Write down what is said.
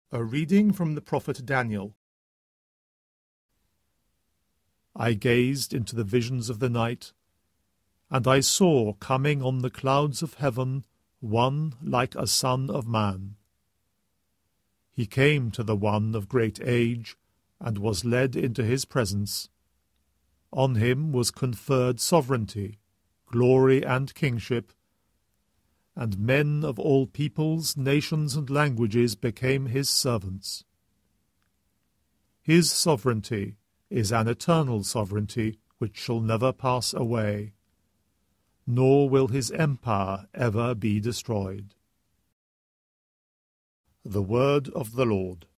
A reading from the prophet Daniel. I gazed into the visions of the night, and I saw coming on the clouds of heaven one like a son of man. He came to the one of great age, and was led into his presence. On him was conferred sovereignty, glory, and kingship, and men of all peoples, nations, and languages became his servants. His sovereignty is an eternal sovereignty which shall never pass away, nor will his empire ever be destroyed. The word of the Lord.